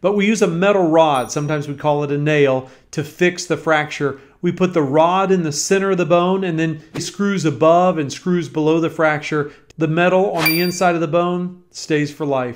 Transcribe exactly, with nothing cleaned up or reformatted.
But we use a metal rod, sometimes we call it a nail, to fix the fracture. We put the rod in the center of the bone and then screws above and screws below the fracture. The metal on the inside of the bone stays for life.